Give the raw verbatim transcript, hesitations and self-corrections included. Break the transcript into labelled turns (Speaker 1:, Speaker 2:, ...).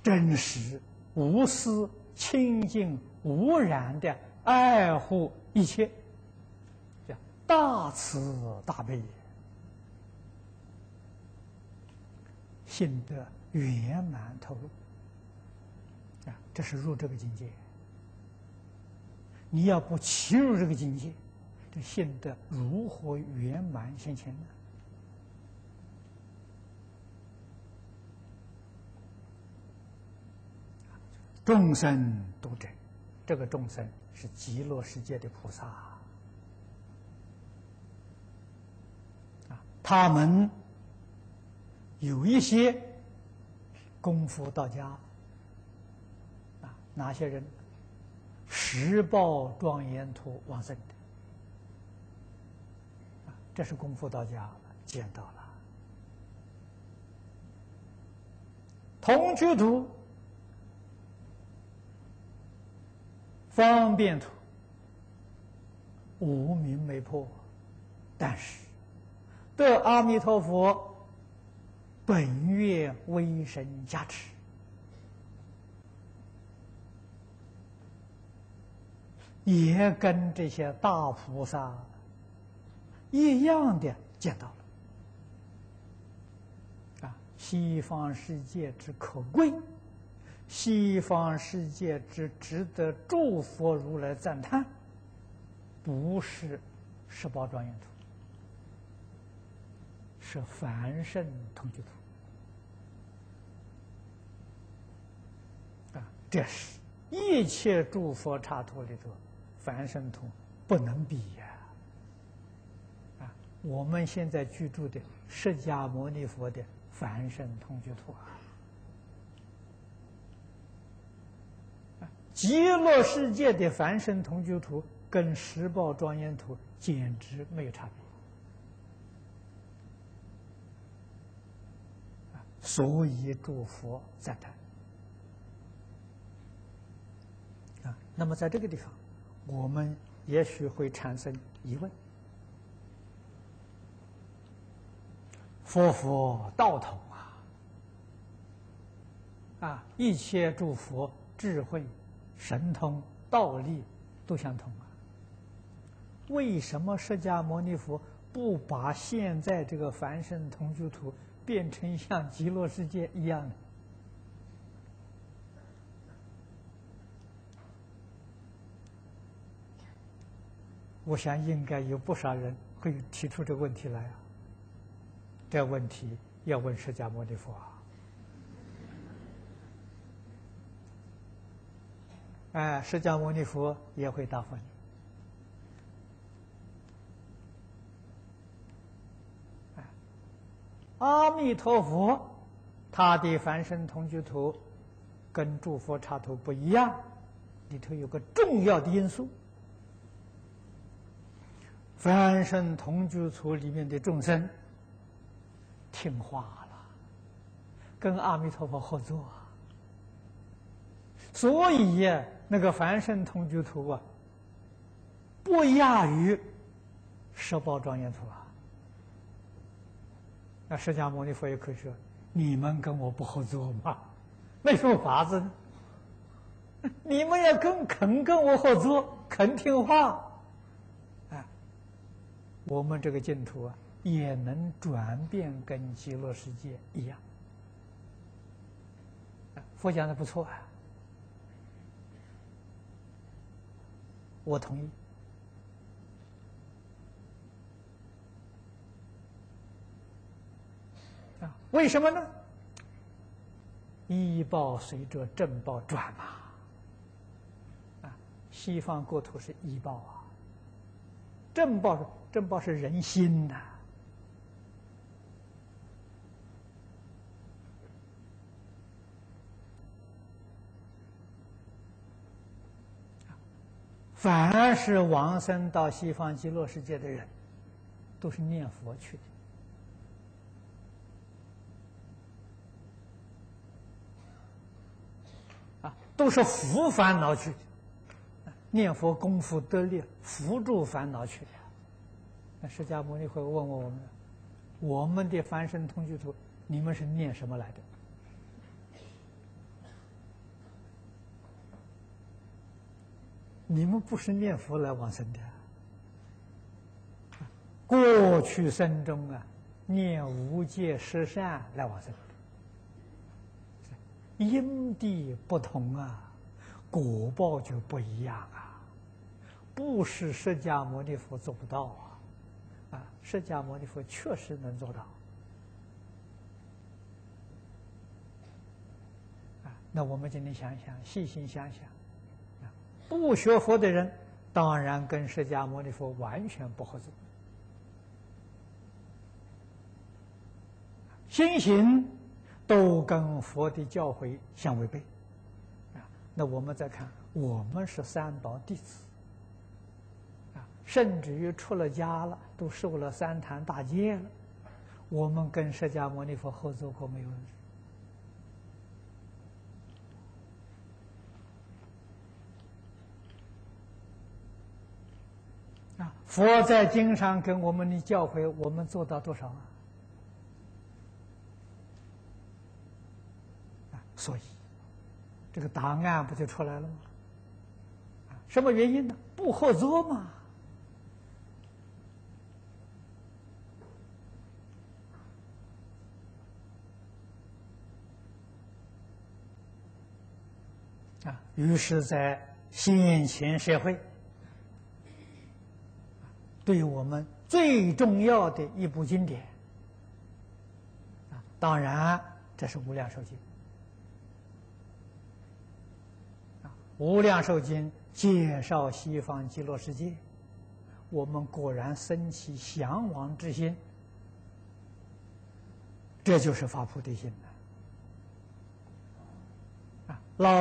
Speaker 1: 真实、无私、清净、无染的爱护一切，叫大慈大悲，心得圆满透露啊！这是入这个境界。你要不契入这个境界，这心得如何圆满现前呢？众生都真，这个众生是极乐世界的菩萨啊，他们有一些功夫到家啊，哪些人？十报庄严土往生的啊，这是功夫到家了，见到了。同居土、方便土，无明没破，但是得阿弥陀佛本愿威神加持，也跟这些大菩萨一样的见到了啊！西方世界之可贵，西方世界之值得诸佛如来赞叹，不是十宝庄严土，是凡圣同居土啊！这是一切诸佛刹土里头，凡圣土不能比呀！啊，我们现在居住的释迦牟尼佛的凡圣同居土啊，啊，极乐世界的凡圣同居土跟十宝庄严土简直没有差别，啊，所以诸佛赞叹。啊，那么在这个地方，我们也许会产生疑问：佛佛道统啊，啊，一切诸佛智慧、神通、道力都相同啊，为什么释迦牟尼佛不把现在这个凡圣同居土变成像极乐世界一样呢？我想应该有不少人会提出这个问题来啊。这个问题要问释迦牟尼佛啊。哎，释迦牟尼佛也会答复你。哎，阿弥陀佛，他的凡圣同居土跟诸佛刹土不一样，里头有个重要的因素。凡圣同居土里面的众生听话了，跟阿弥陀佛合作，所以呀，那个凡圣同居土啊，不亚于十宝庄严土啊。那释迦牟尼佛也可以说：“你们跟我不合作嘛，没什么法子呢。你们要跟肯跟我合作，肯听话。”我们这个净土啊，也能转变跟极乐世界一样。佛讲的不错啊，我同意。啊，为什么呢？依报随着正报转嘛。啊，西方国土是依报啊，正报是。正报是人心呐、啊，凡是往生到西方极乐世界的人，都是念佛去的，啊，都是扶烦恼去的，念佛功夫得力，扶助烦恼去的。那释迦牟尼会问问我们：我们的凡圣同居土，你们是念什么来的？ 你们不是念佛来往生的，过去生中啊，念无戒十善来往生的，因地不同啊，果报就不一样啊，不是释迦牟尼佛做不到啊，啊，释迦牟尼佛确实能做到。啊，那我们今天想想，细心想想。不学佛的人，当然跟释迦牟尼佛完全不合作，心行都跟佛的教诲相违背。啊，那我们再看，我们是三宝弟子，啊，甚至于出了家了，都受了三坛大戒了，我们跟释迦牟尼佛合作过没有？啊，佛在经上跟我们的教诲，我们做到多少啊？啊，所以这个答案不就出来了吗？啊，什么原因呢？不合作嘛。啊，于是，在先秦社会。对我们最重要的一部经典，啊，当然这是《无量寿经》啊，《无量寿经》介绍西方极乐世界，我们果然生起向往之心，这就是发菩提心的啊。老